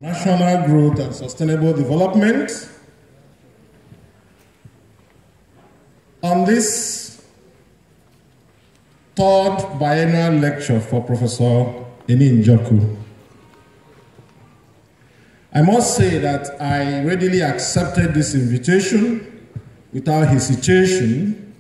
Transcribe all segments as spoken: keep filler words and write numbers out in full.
National Growth and Sustainable Development. On this third biennial lecture for Professor Eni Njoku, I must say that I readily accepted this invitation without hesitation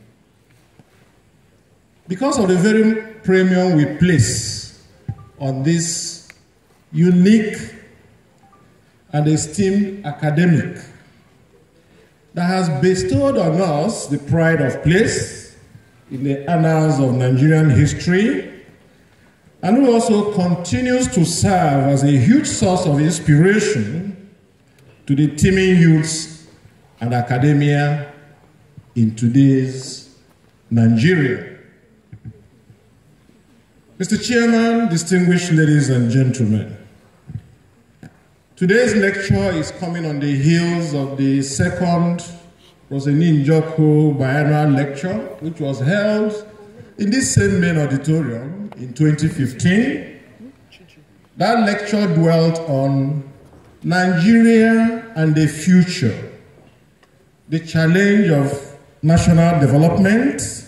because of the very premium we place on this unique and esteemed academic that has bestowed on us the pride of place in the annals of Nigerian history, and who also continues to serve as a huge source of inspiration to the teeming youths and academia in today's Nigeria. Mister Chairman, distinguished ladies and gentlemen, today's lecture is coming on the heels of the second Professor Eni Njoku biennial lecture, which was held in this same main auditorium in twenty fifteen. That lecture dwelt on Nigeria and the future, the challenge of national development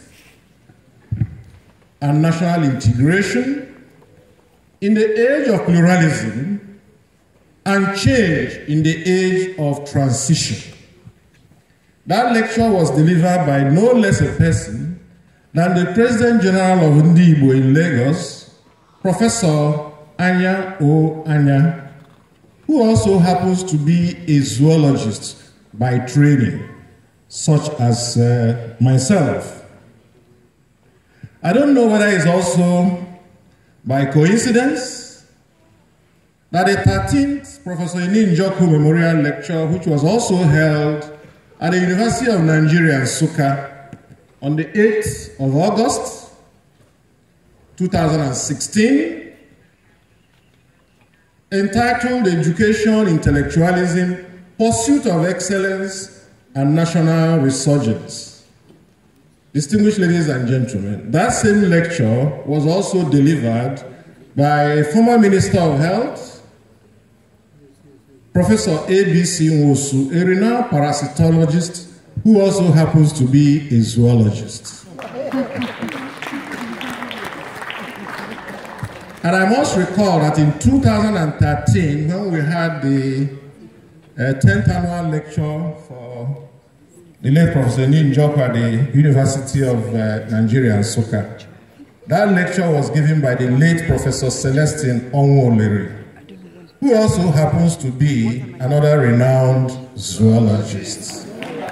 and national integration in the age of pluralism and change in the age of transition. That lecture was delivered by no less a person than the President General of Ndi Igbo in Lagos, Professor Anya O. Anya, who also happens to be a zoologist by training, such as uh, myself. I don't know whether it's also by coincidence that the thirteenth Professor Eni Njoku Memorial Lecture, which was also held at the University of Nigeria, Nsukka, on the eighth of August, two thousand sixteen, entitled Education, Intellectualism, Pursuit of Excellence, and National Resurgence. Distinguished ladies and gentlemen, that same lecture was also delivered by a former Minister of Health, Professor A B C Nwosu, a renowned parasitologist who also happens to be a zoologist. And I must recall that in two thousand thirteen, when we had the uh, tenth annual lecture for the late Professor Eni Njoku at the University of uh, Nigeria, Nsukka, that lecture was given by the late Professor Celestine Onwuoleri, who also happens to be another renowned zoologist.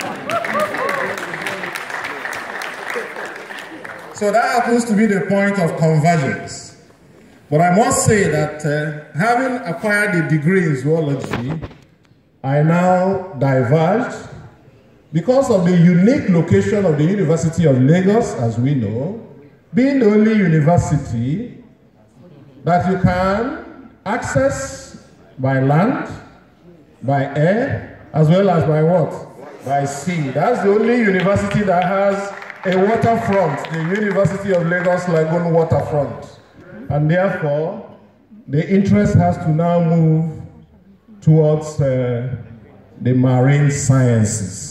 So that happens to be the point of convergence. But I must say that uh, having acquired a degree in zoology, I now diverged because of the unique location of the University of Lagos, as we know, being the only university that you can access by land, by air, as well as by what? By sea. That's the only university that has a waterfront, the University of Lagos Lagoon waterfront. And therefore, the interest has to now move towards uh, the marine sciences.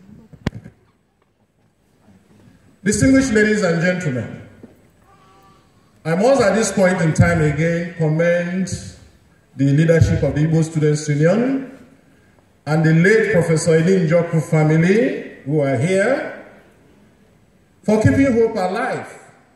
Distinguished ladies and gentlemen, I must at this point in time again commend the leadership of the Igbo Students Union and the late Professor Eni Njoku family who are here for keeping hope alive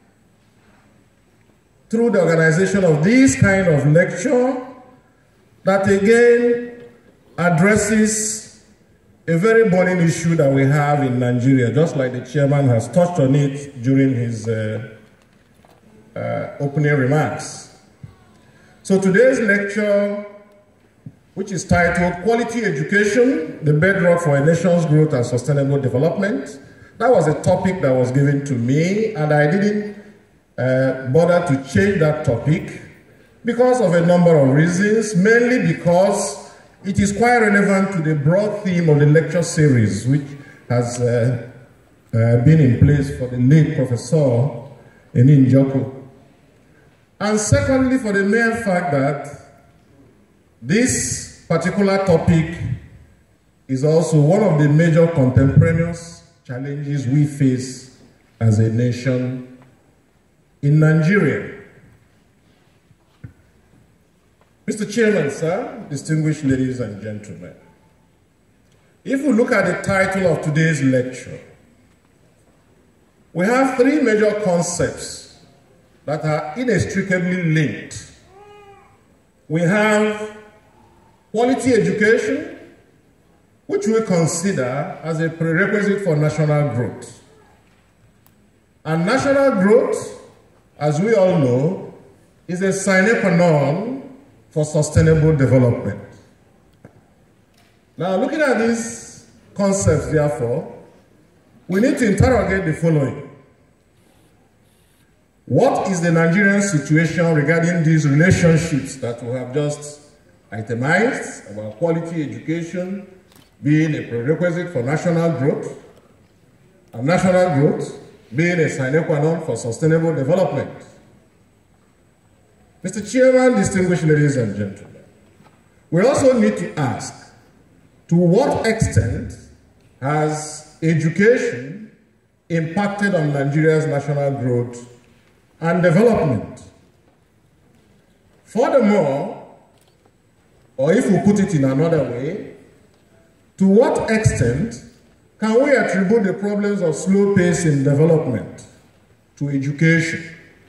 through the organization of this kind of lecture that again addresses a very burning issue that we have in Nigeria, just like the chairman has touched on it during his uh, uh, opening remarks. So today's lecture, which is titled Quality Education, the Bedrock for a Nation's Growth and Sustainable Development, that was a topic that was given to me, and I didn't uh, bother to change that topic because of a number of reasons, mainly because it is quite relevant to the broad theme of the lecture series, which has uh, uh, been in place for the late Professor Eni Njoku. And secondly, for the mere fact that This particular topic is also one of the major contemporaneous challenges we face as a nation in Nigeria. Mister Chairman, sir, distinguished ladies and gentlemen, if we look at the title of today's lecture, we have three major concepts that are inextricably linked. We have quality education, which we consider as a prerequisite for national growth. And national growth, as we all know, is a sine qua non for sustainable development. Now, looking at these concepts, therefore, we need to interrogate the following. What is the Nigerian situation regarding these relationships that we have just itemized about quality education being a prerequisite for national growth, and national growth being a sine qua non for sustainable development? Mister Chairman, distinguished ladies and gentlemen, we also need to ask, to what extent has education impacted on Nigeria's national growth and development? Furthermore, or if we put it in another way, to what extent can we attribute the problems of slow pace in development to education?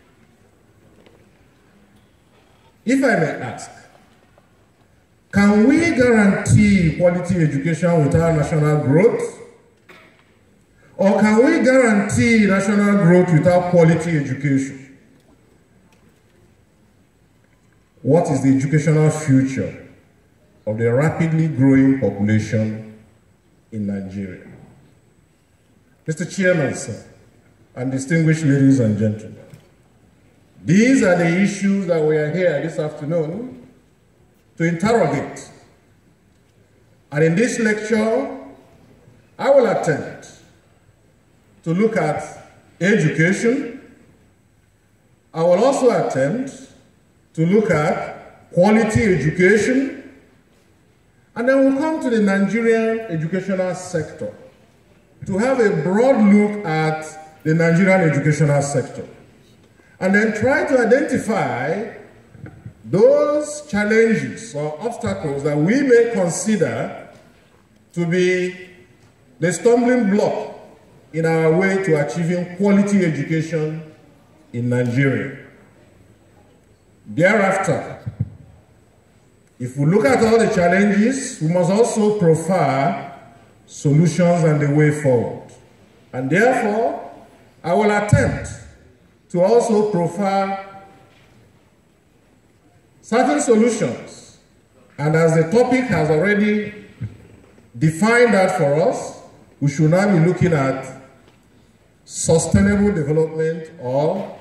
If I may ask, can we guarantee quality education without national growth? Or can we guarantee national growth without quality education? What is the educational future of the rapidly growing population in Nigeria? Mister Chairman, sir, and distinguished ladies and gentlemen, these are the issues that we are here this afternoon to interrogate. And in this lecture, I will attempt to look at education. I will also attempt to look at quality education, and then we'll come to the Nigerian educational sector to have a broad look at the Nigerian educational sector, and then try to identify those challenges or obstacles that we may consider to be the stumbling block in our way to achieving quality education in Nigeria. Thereafter, if we look at all the challenges, we must also profile solutions and the way forward. And therefore, I will attempt to also profile certain solutions. And as the topic has already defined that for us, we should now be looking at sustainable development or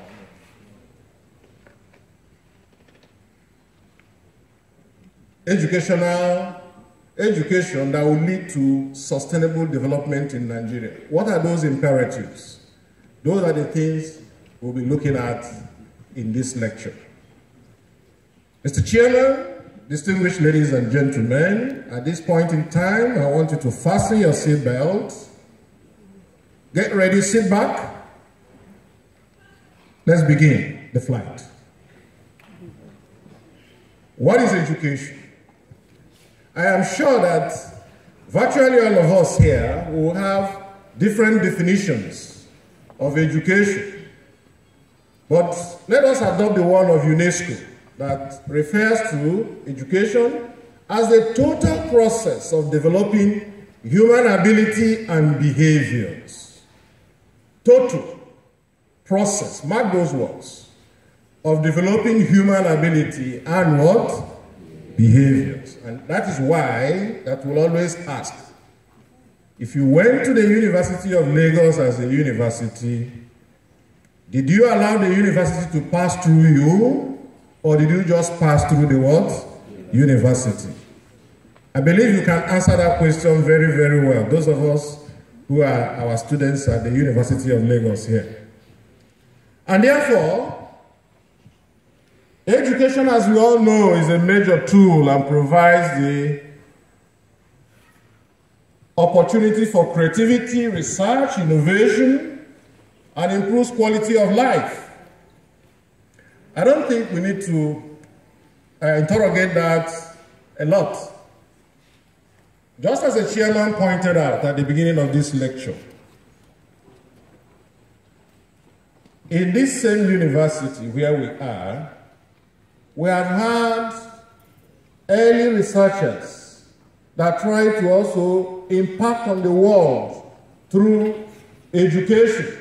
educational education that will lead to sustainable development in Nigeria. What are those imperatives? Those are the things we'll be looking at in this lecture. Mister Chairman, distinguished ladies and gentlemen, at this point in time, I want you to fasten your seatbelts. Get ready, sit back. Let's begin the flight. What is education? I am sure that virtually all of us here will have different definitions of education. But let us adopt the one of UNESCO that refers to education as the total process of developing human ability and behaviors. Total process, mark those words, of developing human ability and what? Behaviors. And that is why that will always ask, if you went to the University of Lagos as a university, did you allow the university to pass through you, or did you just pass through the what? University. I believe you can answer that question very, very well, those of us who are our students at the University of Lagos here. And therefore, Education, as we all know, is a major tool and provides the opportunity for creativity, research, innovation, and improves quality of life. I don't think we need to uh, interrogate that a lot. Just as the chairman pointed out at the beginning of this lecture, in this same university where we are, we have had early researchers that try to also impact on the world through education.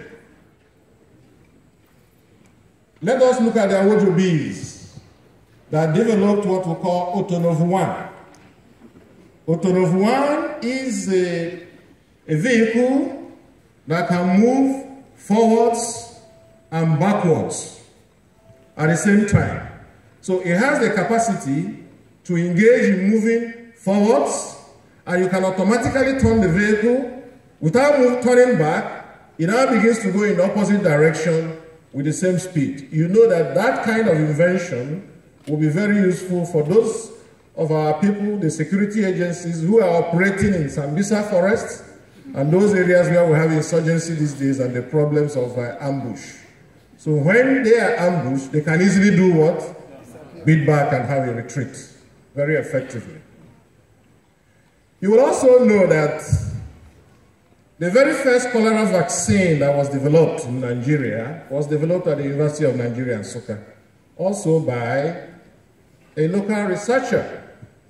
Let us look at the Awojobis that developed what we call Autonov one. Autonov one is a, a vehicle that can move forwards and backwards at the same time. So it has the capacity to engage in moving forwards, and you can automatically turn the vehicle without move, turning back. It now begins to go in the opposite direction with the same speed. You know that that kind of invention will be very useful for those of our people, the security agencies who are operating in Sambisa forests and those areas where we have insurgency these days and the problems of uh, ambush. So when they are ambushed, they can easily do what? Beat back and have a retreat very effectively. You will also know that the very first cholera vaccine that was developed in Nigeria was developed at the University of Nigeria, Nsukka, also by a local researcher.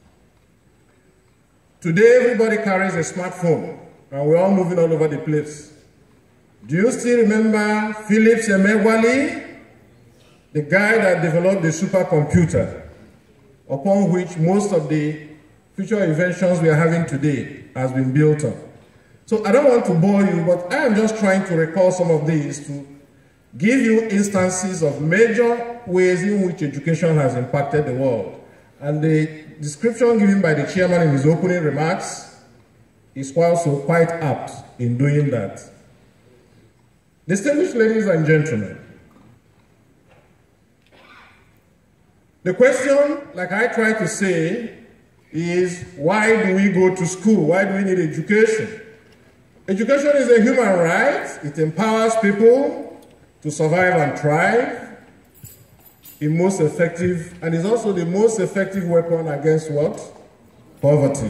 Today, everybody carries a smartphone, and we're all moving all over the place. Do you still remember Philips Emeagwali, the guy that developed the supercomputer, upon which most of the future inventions we are having today has been built on? So I don't want to bore you, but I am just trying to recall some of these to give you instances of major ways in which education has impacted the world. And the description given by the chairman in his opening remarks is also quite apt in doing that. Distinguished ladies and gentlemen, the question, like I try to say, is why do we go to school? Why do we need education? Education is a human right. It empowers people to survive and thrive in most effective, and is also the most effective weapon against what? Poverty.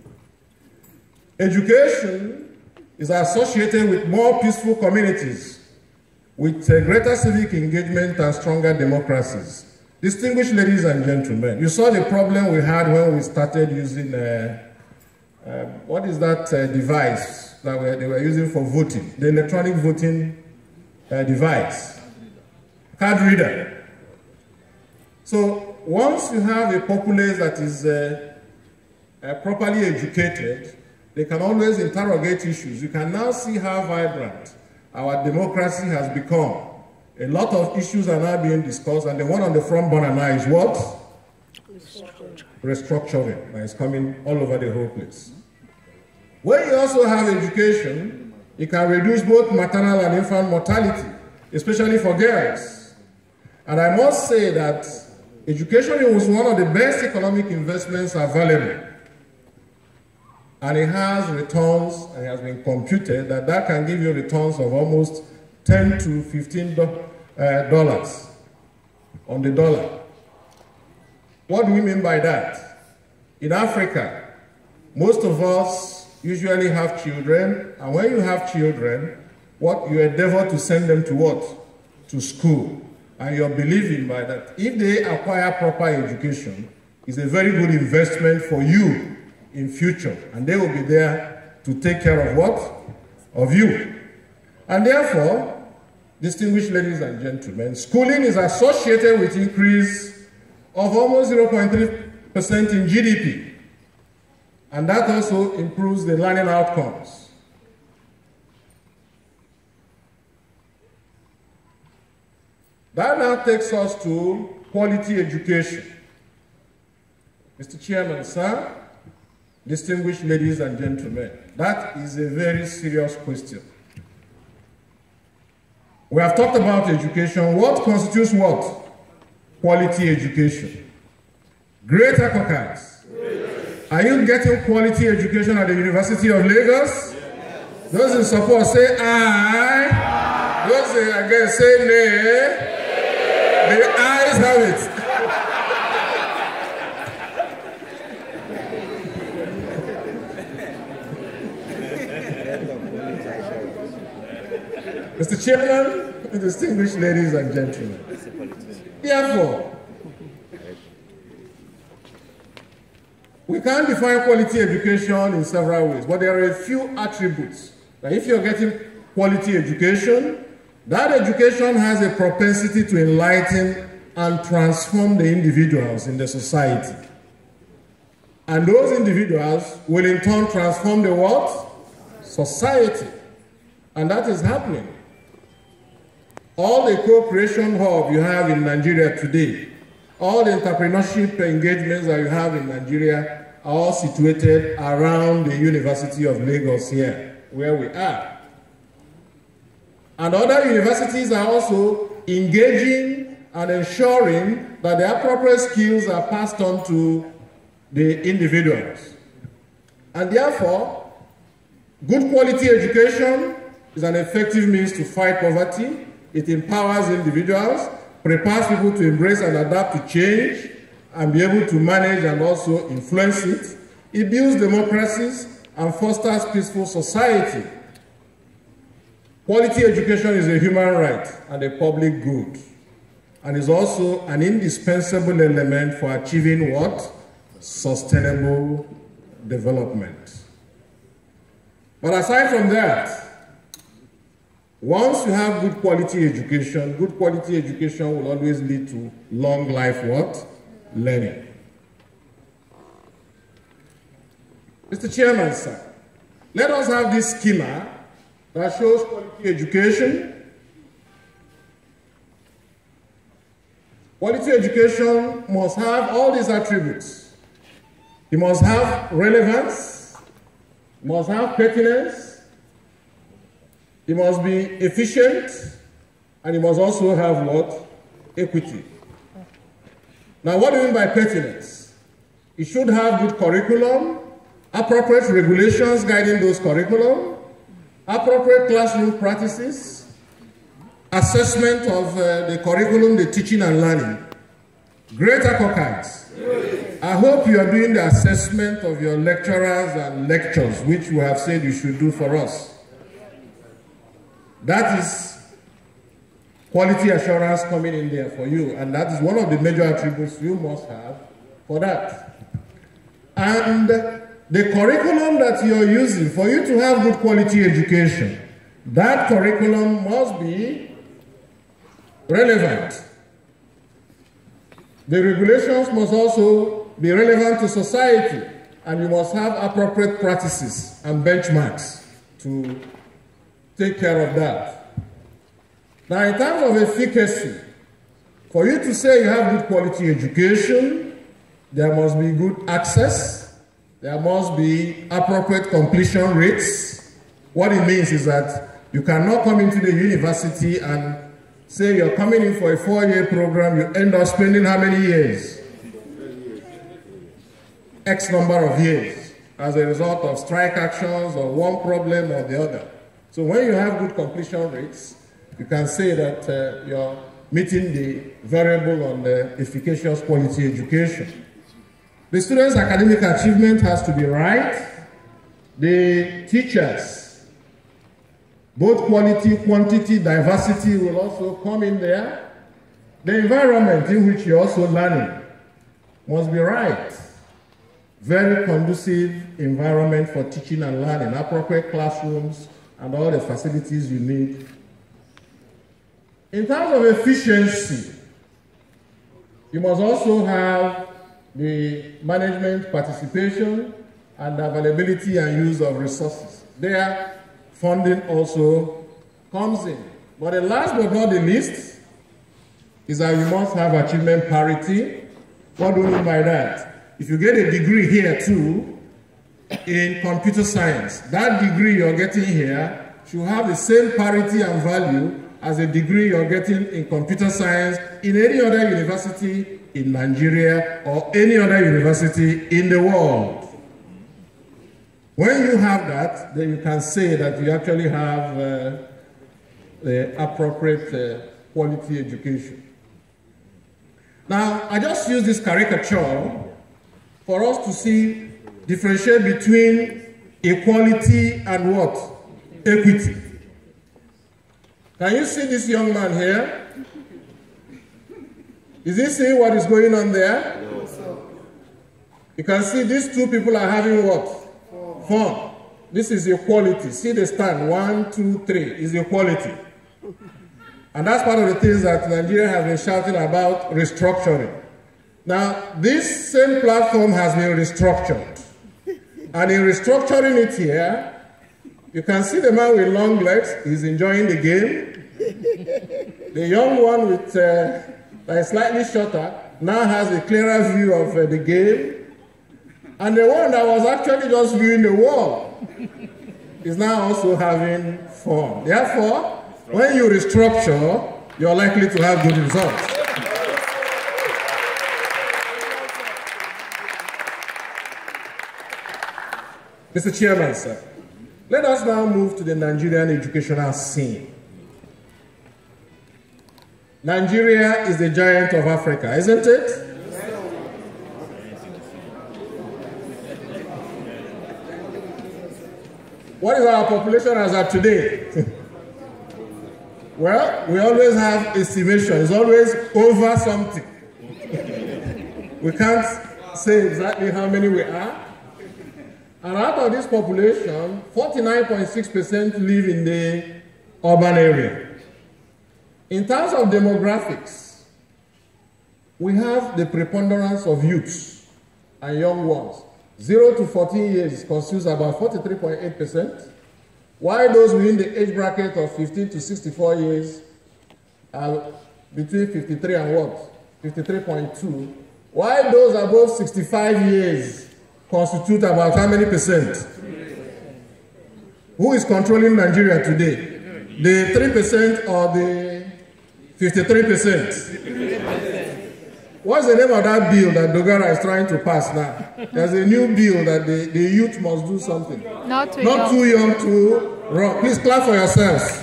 Education is associated with more peaceful communities, with uh, greater civic engagement and stronger democracies. Distinguished ladies and gentlemen, you saw the problem we had when we started using, uh, uh, what is that uh, device that we, they were using for voting, the electronic voting uh, device, card reader. So once you have a populace that is uh, uh, properly educated, they can always interrogate issues. You can now see how vibrant our democracy has become. A lot of issues are now being discussed, and the one on the front burner now is what? Restructuring. Restructuring. That is coming all over the whole place. When you also have education, it can reduce both maternal and infant mortality, especially for girls. And I must say that education was one of the best economic investments available. And it has returns, and it has been computed that that can give you returns of almost ten to fifteen dollars on the dollar. What do we mean by that? In Africa, most of us usually have children, and when you have children, what you endeavor to send them to what? To school. And you're believing by that if they acquire proper education, it's a very good investment for you in future, and they will be there to take care of what? Of you. And therefore, distinguished ladies and gentlemen, schooling is associated with increase of almost zero point three percent in G D P. And that also improves the learning outcomes. That now takes us to quality education. Mister Chairman, sir, distinguished ladies and gentlemen, that is a very serious question. We have talked about education. What constitutes what? quality education. Great Akokas. Are you getting quality education at the University of Lagos? Yes. Those in support say aye. Aye. Those in against say nay. Nay. The ayes have it. Mister Chairman, distinguished ladies and gentlemen, therefore, we can define quality education in several ways, but there are a few attributes. That if you're getting quality education, that education has a propensity to enlighten and transform the individuals in the society. And those individuals will in turn transform the what? Society. And that is happening. All the co-creation hub you have in Nigeria today, all the entrepreneurship engagements that you have in Nigeria are all situated around the University of Lagos here, where we are. And other universities are also engaging and ensuring that the appropriate skills are passed on to the individuals. And therefore, good quality education is an effective means to fight poverty. It empowers individuals, prepares people to embrace and adapt to change, and be able to manage and also influence it. It builds democracies and fosters peaceful society. Quality education is a human right and a public good, and is also an indispensable element for achieving what? Sustainable development. But aside from that, once you have good quality education, good quality education will always lead to long life what? Learning. Mister Chairman, sir, let us have this schema that shows quality education. Quality education must have all these attributes. It must have relevance, it must have pertinence, it must be efficient, and it must also have what? Equity. Now, what do you mean by pertinence? It should have good curriculum, appropriate regulations guiding those curriculum, appropriate classroom practices, assessment of uh, the curriculum, the teaching and learning. Great Akokas. I hope you are doing the assessment of your lecturers and lectures, which we have said you should do for us. That is quality assurance coming in there for you, and that is one of the major attributes you must have for that. And the curriculum that you're using, for you to have good quality education, that curriculum must be relevant. The regulations must also be relevant to society, and you must have appropriate practices and benchmarks to take care of that. Now, in terms of efficacy, for you to say you have good quality education, there must be good access, there must be appropriate completion rates. What it means is that you cannot come into the university and say you're coming in for a four-year program, you end up spending how many years? X number of years as a result of strike actions or one problem or the other. So when you have good completion rates, you can say that uh, you're meeting the variable on the efficacious quality education. The students' academic achievement has to be right. The teachers, both quality, quantity, diversity will also come in there. The environment in which you're also learning must be right. Very conducive environment for teaching and learning, appropriate classrooms, and all the facilities you need. In terms of efficiency, you must also have the management participation and availability and use of resources. There, funding also comes in. But the last but not the least is that you must have achievement parity. What do you mean by that? If you get a degree here too, in computer science, that degree you're getting here should have the same parity and value as a degree you're getting in computer science in any other university in Nigeria or any other university in the world. When you have that, then you can say that you actually have uh, the appropriate uh, quality education. Now, I just use this caricature for us to see, differentiate between equality and what? Equity. Can you see this young man here? Is he seeing what is going on there? No, sir. You can see these two people are having what? Fun. This is equality. See the stand. One, two, three is equality. And that's part of the things that Nigeria has been shouting about restructuring. Now, this same platform has been restructured. And in restructuring it here, you can see the man with long legs is enjoying the game. The young one with uh, that is slightly shorter now has a clearer view of uh, the game. And the one that was actually just viewing the wall is now also having fun. Therefore, when you restructure, you're likely to have good results. Mister Chairman, sir, let us now move to the Nigerian educational scene. Nigeria is the giant of Africa, isn't it? What is our population as of today? Well, we always have estimation. It's always over something. We can't say exactly how many we are. And out of this population, forty-nine point six percent live in the urban area. In terms of demographics, we have the preponderance of youths and young ones. zero to fourteen years constitutes about forty-three point eight percent, while those within the age bracket of fifteen to sixty-four years are between fifty-three and what? fifty-three point two, while those above sixty-five years constitute about how many percent? Who is controlling Nigeria today? The three percent or the fifty-three percent? What's the name of that bill that Dogara is trying to pass now? There's a new bill that the, the youth must do something. Not too Not young. too young to run. Please clap for yourselves.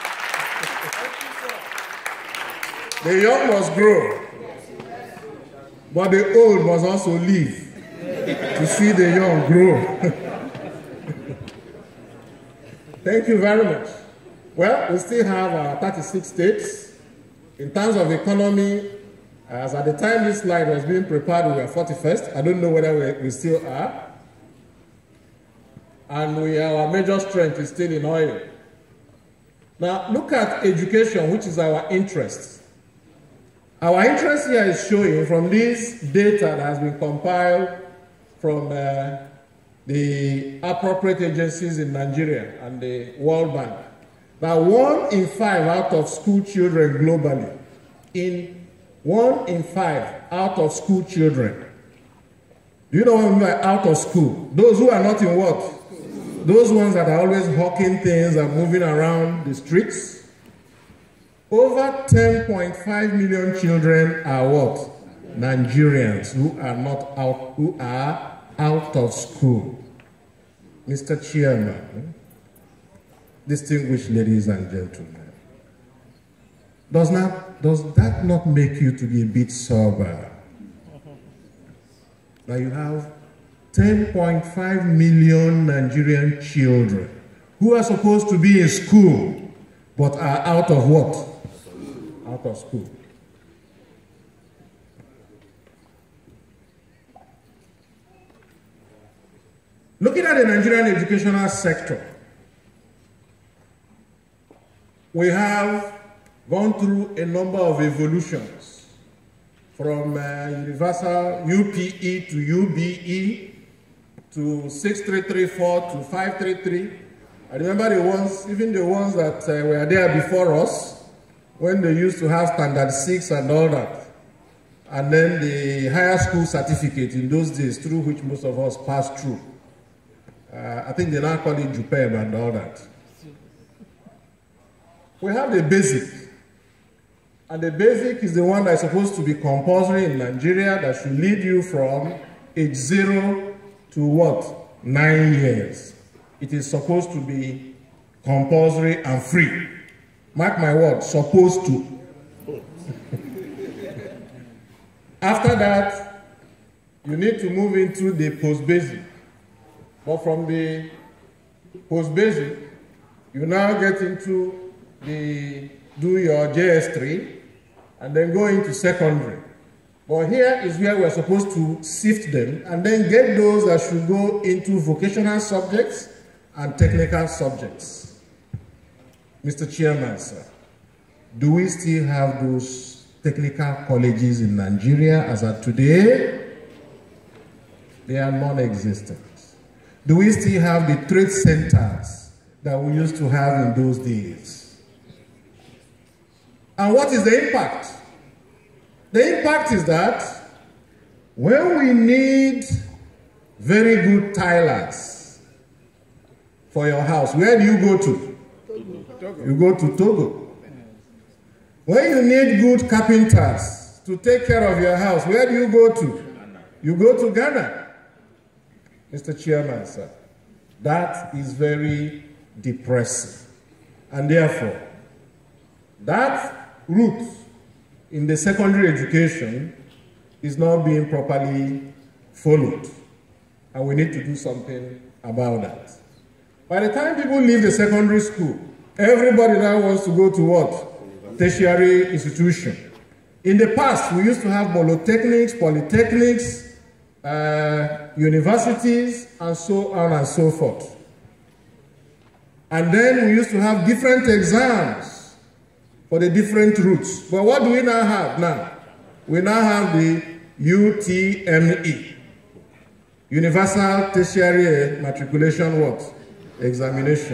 The young must grow, but the old must also live to see the young grow. Thank you very much. Well, we still have uh, thirty-six states. In terms of economy, as at the time this slide was being prepared, we were forty-first. I don't know whether we, we still are. And we, our major strength is still in oil. Now, look at education, which is our interest. Our interest here is showing from this data that has been compiled from uh, the appropriate agencies in Nigeria and the World Bank. Now, one in five out of school children globally, in one in five out of school children, do you know what I mean by out of school? Those who are not in what? Those ones that are always hawking things and moving around the streets. Over ten point five million children are what? Nigerians who are not out, who are out of school. Mister Chairman, distinguished ladies and gentlemen, does not does that not make you to be a bit sober? Now you have ten point five million Nigerian children who are supposed to be in school but are out of what? Out of school. Looking at the Nigerian educational sector, we have gone through a number of evolutions from uh, universal U P E to U B E to six three three four to five three three. I remember the ones, even the ones that uh, were there before us, when they used to have standard six and all that. And then the higher school certificate in those days, through which most of us passed through. Uh, I think they now call it JUPEB and all that. we have the basic. And the basic is the one that is supposed to be compulsory in Nigeria, that should lead you from age zero to what? Nine years. It is supposed to be compulsory and free. Mark my word, supposed to. After that, you need to move into the post-basic. But from the post-basic, you now get into the, do your J S three, and then go into secondary. But here is where we're supposed to sift them, and then get those that should go into vocational subjects and technical subjects. Mister Chairman, sir, do we still have those technical colleges in Nigeria as of today? They are non-existent. Do we still have the trade centers that we used to have in those days? And what is the impact? The impact is that when we need very good tilers for your house, where do you go to? Togo. You go to Togo. When you need good carpenters to take care of your house, where do you go to? You go to Ghana. Mister Chairman, sir, that is very depressing. And therefore, that route in the secondary education is not being properly followed. And we need to do something about that. By the time people leave the secondary school, everybody now wants to go to what? Tertiary institution. In the past, we used to have polytechnics, polytechnics, uh, universities, and so on and so forth. And then we used to have different exams for the different routes. But what do we now have now? We now have the U T M E, Universal Tertiary Matriculation what? Examination.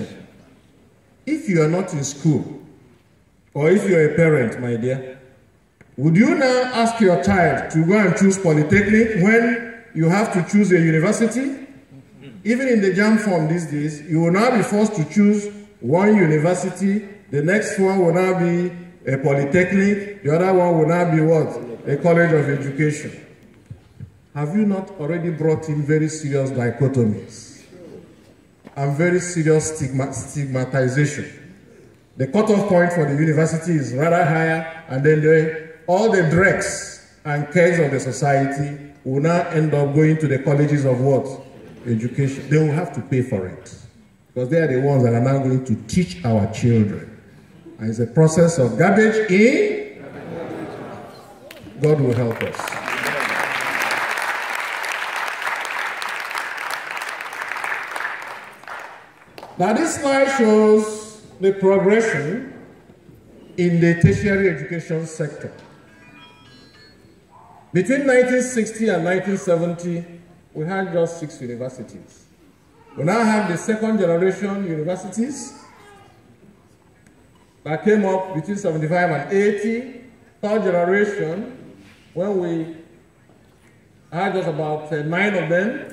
If you are not in school, or if you are a parent, my dear, would you now ask your child to go and choose polytechnic when you have to choose a university? Even in the JAMB form these days, you will now be forced to choose one university, the next one will now be a polytechnic, the other one will now be what? A college of education. Have you not already brought in very serious dichotomies and very serious stigma stigmatization? The cutoff point for the university is rather higher, and then the, all the dregs and cares of the society will now end up going to the colleges of what? Education. They will have to pay for it, because they are the ones that are now going to teach our children. And it's a process of garbage in. God will help us. Now this slide shows the progression in the tertiary education sector. Between nineteen sixty and nineteen seventy, we had just six universities. We now have the second generation universities that came up between seventy-five and eighty. Third generation, when we had just about uh, nine of them.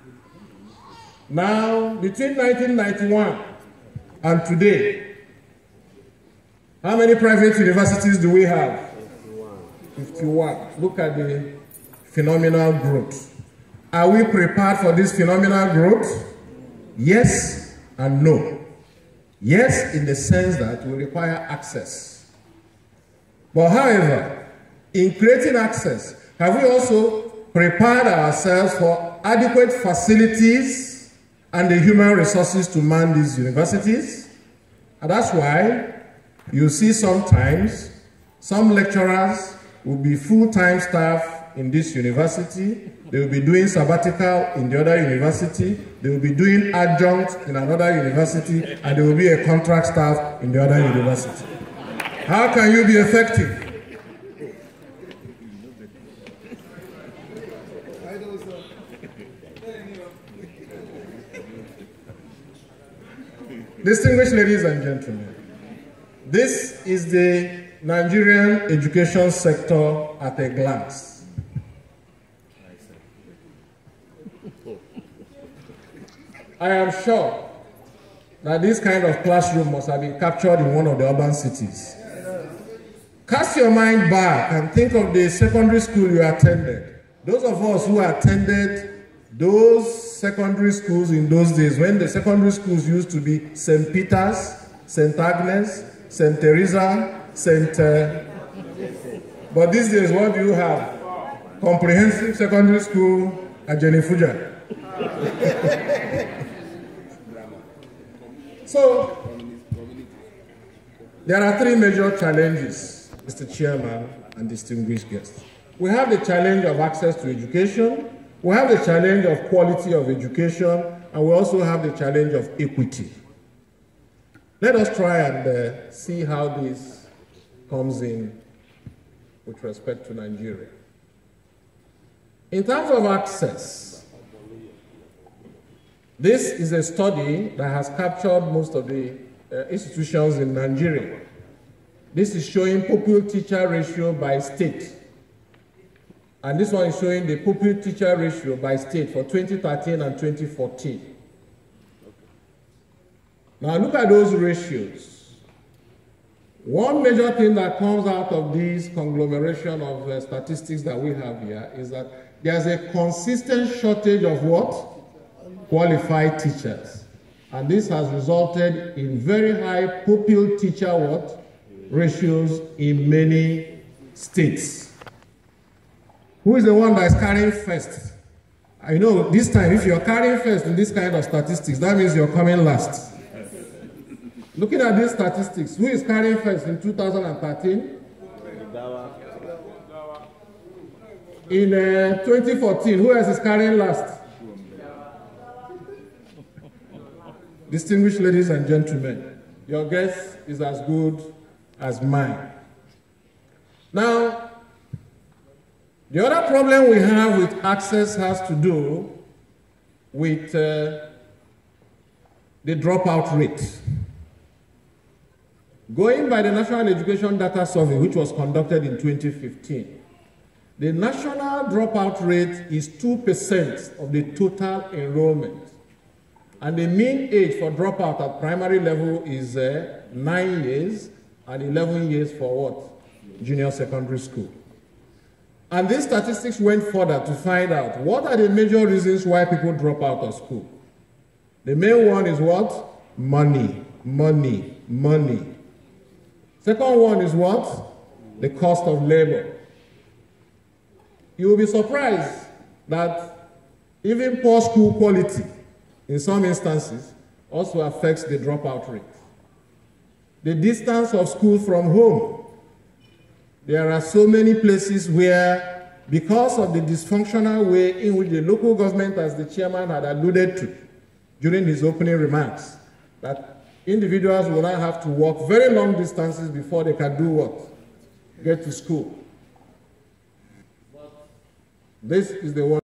Now, between nineteen ninety-one and today, how many private universities do we have? fifty-one. Look at the phenomenal growth. Are we prepared for this phenomenal growth? Yes and no. Yes, in the sense that we require access. But however, in creating access, have we also prepared ourselves for adequate facilities and the human resources to man these universities? And that's why you see sometimes some lecturers will be full-time staff in this university, they will be doing sabbatical in the other university, they will be doing adjunct in another university, and they will be a contract staff in the other university. How can you be effective? Distinguished ladies and gentlemen, this is the Nigerian education sector at a glance. I am sure that this kind of classroom must have been captured in one of the urban cities. Cast your mind back and think of the secondary school you attended. Those of us who attended those secondary schools in those days, when the secondary schools used to be Saint Peter's, Saint Agnes, Saint Teresa, Saint Uh, but these days, what do you have? Comprehensive secondary school at Jenifuja. So, there are three major challenges, Mister Chairman and distinguished guests. We have the challenge of access to education, we have the challenge of quality of education, and we also have the challenge of equity. Let us try and uh, see how this comes in with respect to Nigeria. In terms of access, this is a study that has captured most of the uh, institutions in Nigeria. This is showing pupil-teacher ratio by state. And this one is showing the pupil-teacher ratio by state for twenty thirteen and twenty fourteen. Now look at those ratios. One major thing that comes out of this conglomeration of uh, statistics that we have here is that there's a consistent shortage of what? Qualified teachers. And this has resulted in very high pupil-teacher what? Ratios in many states. Who is the one that is carrying first? I know this time, if you're carrying first in this kind of statistics, that means you're coming last. Looking at these statistics, who is carrying first in two thousand thirteen? In uh, twenty fourteen, who else is carrying last? Distinguished ladies and gentlemen, your guess is as good as mine. Now, the other problem we have with access has to do with uh, the dropout rate. Going by the National Education Data Survey, which was conducted in twenty fifteen, the national dropout rate is two percent of the total enrollment. And the mean age for dropout at primary level is uh, nine years and eleven years for what? Junior secondary school. And these statistics went further to find out what are the major reasons why people drop out of school. The main one is what? Money, money, money. Second one is what? The cost of labor. You will be surprised that even poor school quality, in some instances, also affects the dropout rate. The distance of school from home. There are so many places where, because of the dysfunctional way in which the local government, as the chairman had alluded to during his opening remarks, that individuals will now have to walk very long distances before they can do what? Get to school. This is the one.